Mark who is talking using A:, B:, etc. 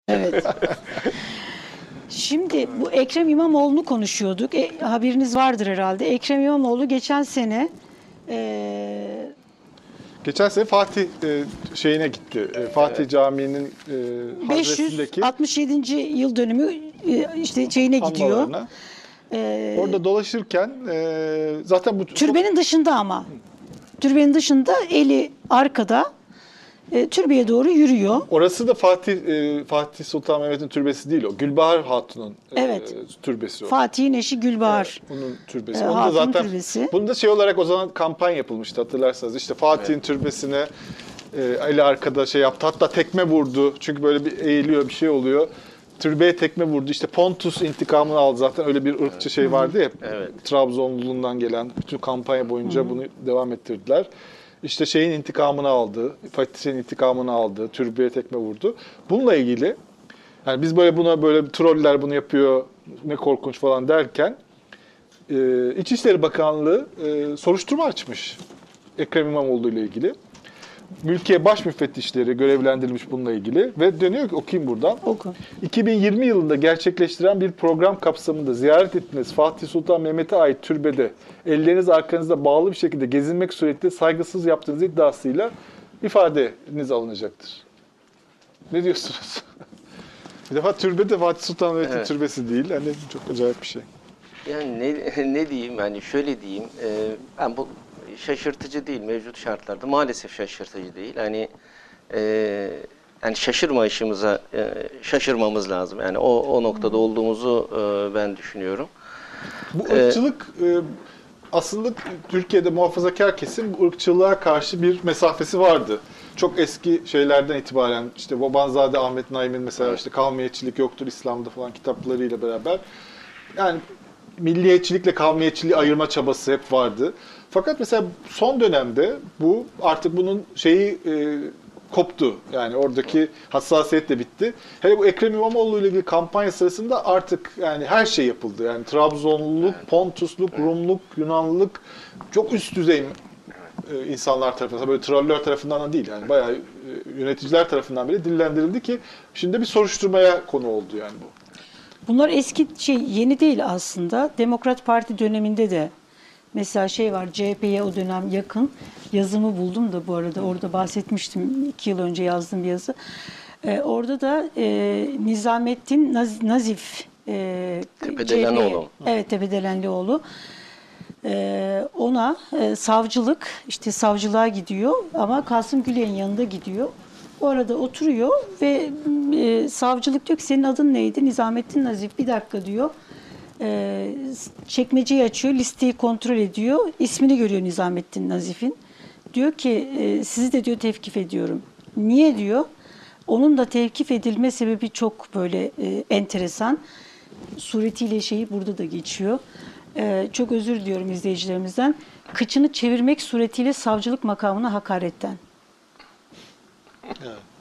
A: Evet. Şimdi bu Ekrem İmamoğlu'nu konuşuyorduk. Haberiniz vardır herhalde. Ekrem İmamoğlu geçen sene
B: Geçen sene Fatih şeyine gitti. Fatih Camii'nin hazresindeki
A: 567. yıl dönümü işte şeyine gidiyor.
B: anmalarına. Orada dolaşırken zaten bu
A: Türbenin dışında ama. Türbenin dışında eli arkada türbeye doğru yürüyor.
B: orası da Fatih Sultan Mehmet'in türbesi değil o. Gülbahar Hatun'un
A: Evet.
B: türbesi o.
A: Fatih'in eşi Gülbahar.
B: Evet, onun türbesi. Onu da
A: Hatun'un
B: zaten
A: türbesi.
B: bunu da şey olarak o zaman kampanya yapılmıştı hatırlarsanız. İşte Fatih'in türbesine eli arkada şey yaptı. Hatta tekme vurdu. Çünkü böyle bir eğiliyor, bir şey oluyor. Türbeye tekme vurdu. İşte Pontus intikamını aldı zaten. Öyle bir ırkçı şey vardı ya.
C: Evet.
B: Trabzonlu'ndan gelen bütün kampanya boyunca bunu devam ettirdiler. İşte şeyin intikamını aldı. Fatih'in intikamını aldı. Türbeye tekme vurdu. Bununla ilgili yani biz böyle troller bunu yapıyor ne korkunç falan derken İçişleri Bakanlığı soruşturma açmış Ekrem İmamoğlu ile ilgili. Mülkiye baş müfettişleri görevlendirilmiş bununla ilgili ve deniyor ki okuyayım buradan.
A: Oku.
B: 2020 yılında gerçekleştiren bir program kapsamında ziyaret ettiğiniz Fatih Sultan Mehmet'e ait türbede elleriniz arkanızda bağlı bir şekilde gezinmek suretiyle saygısız yaptığınız iddiasıyla ifadeniz alınacaktır. Ne diyorsunuz? Bir defa türbe de Fatih Sultan Mehmet'in türbesi değil. Hani çok acayip bir şey.
C: Yani ne diyeyim, hani şöyle diyeyim, ben bu şaşırtıcı değil mevcut şartlarda, maalesef şaşırtıcı değil. Hani yani şaşırmamız lazım. Yani o noktada olduğumuzu ben düşünüyorum.
B: Bu ırkçılık aslında Türkiye'de muhafazakar kesim bu ırkçılığa karşı bir mesafesi vardı. Çok eski şeylerden itibaren işte Babanzade Ahmet Naim'in mesela işte kavmiyetçilik yoktur İslam'da falan kitaplarıyla beraber yani milliyetçilikle kavmiyetçiliği ayırma çabası hep vardı. Fakat mesela son dönemde bu artık bunun şeyi koptu. Yani oradaki hassasiyet de bitti. Hele bu Ekrem İmamoğlu ile ilgili kampanya sırasında artık yani her şey yapıldı. Yani Trabzonluluk, Pontusluk, Rumluk, Yunanlılık çok üst düzey insanlar tarafından, böyle troller tarafından da değil. Yani bayağı yöneticiler tarafından bile dillendirildi ki şimdi bir soruşturmaya konu oldu yani bu.
A: Bunlar eski yeni değil aslında. Demokrat Parti döneminde de mesela şey var, CHP'ye o dönem yakın yazımı buldum da bu arada orada bahsetmiştim, 2 yıl önce yazdığım bir yazı. Orada da Nizamettin Nazif
C: Tepedelenlioğlu.
A: Evet, Tepedelenlioğlu. Ona savcılık, işte savcılığa gidiyor ama Kasım Gülek'in yanında gidiyor. O arada oturuyor ve savcılık diyor ki senin adın neydi? Nizamettin Nazif. Bir dakika diyor. Çekmeceyi açıyor, listeyi kontrol ediyor. İsmini görüyor Nizamettin Nazif'in. Diyor ki sizi de diyor tevkif ediyorum. Niye diyor? Onun da tevkif edilme sebebi çok böyle enteresan. Suretiyle şeyi burada da geçiyor. Çok özür diliyorum izleyicilerimizden. Kıçını çevirmek suretiyle savcılık makamına hakaretten.
B: Evet.